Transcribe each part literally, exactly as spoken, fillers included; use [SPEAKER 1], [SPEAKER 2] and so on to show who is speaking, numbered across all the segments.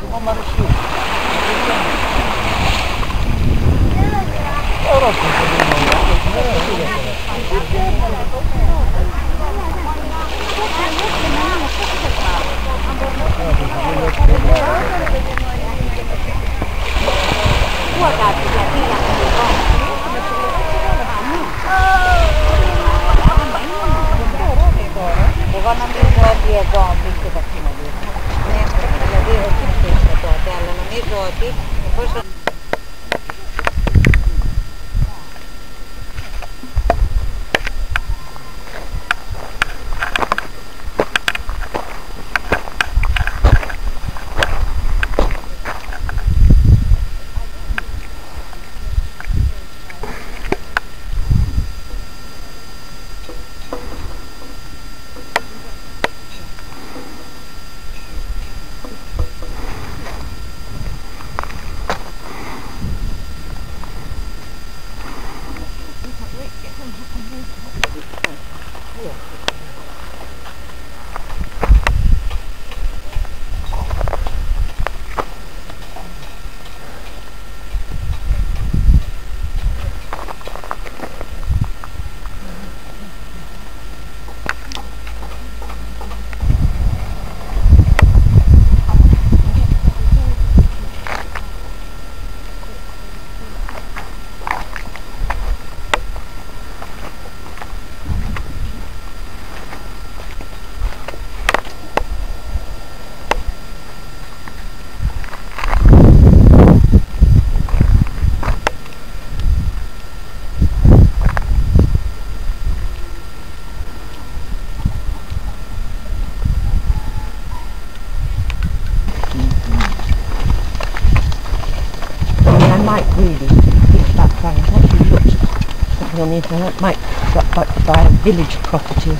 [SPEAKER 1] I might buy a village property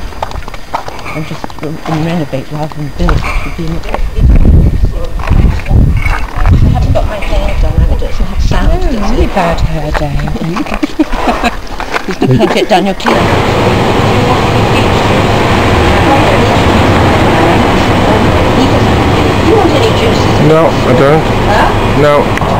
[SPEAKER 1] and just um, and renovate rather than build. Would be I haven't got my hair done and it doesn't have sound.
[SPEAKER 2] Oh, really bad hair day.
[SPEAKER 1] You can't get down your clean.
[SPEAKER 3] No, I don't.
[SPEAKER 1] Huh?
[SPEAKER 3] No.